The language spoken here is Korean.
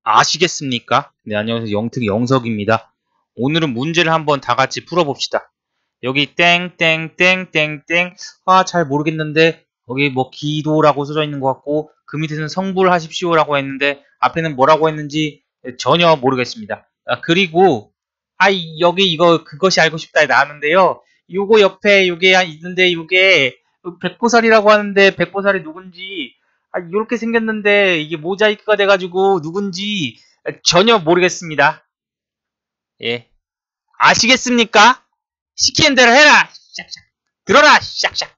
아시겠습니까? 네, 안녕하세요. 영특 영석입니다. 오늘은 문제를 한번 다 같이 풀어봅시다. 여기 땡땡땡땡땡 잘 모르겠는데 여기 뭐 기도라고 써져 있는 것 같고 그 밑에는 성불하십시오라고 했는데 앞에는 뭐라고 했는지 전혀 모르겠습니다. 그리고 여기 이거 그것이 알고 싶다에 나왔는데요. 요거 옆에 요게 있는데 요게 백보살이라고 하는데 백보살이 누군지 이렇게 생겼는데 이게 모자이크가 돼가지고 누군지 전혀 모르겠습니다. 예. 아시겠습니까? 시키는 대로 해라! 샥샥. 들어라! 샥샥.